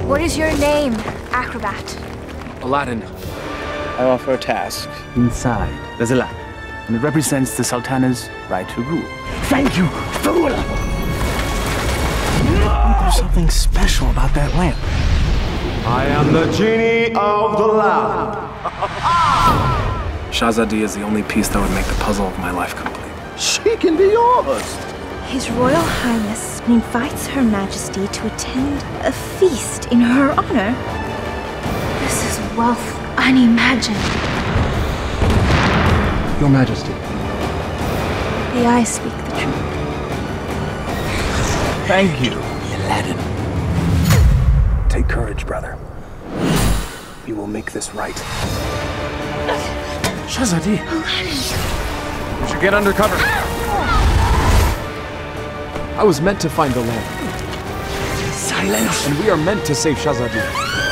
What is your name, acrobat? Aladdin. I offer a task. Inside, there's a lamp, and it represents the Sultana's right to rule. Thank you, fool! There's something special about that lamp. I am the genie of the lamp. Shahzadi is the only piece that would make the puzzle of my life complete. She can be yours. His Royal Highness invites Her Majesty to attend a feast in her honor. This is wealth unimagined. Your Majesty. The eyes speak the truth. Thank you. Aladdin. Take courage, brother. You will make this right. Shahzadi. Aladdin. We should get under cover. I was meant to find the lamp. Silence! And we are meant to save Shahzadi.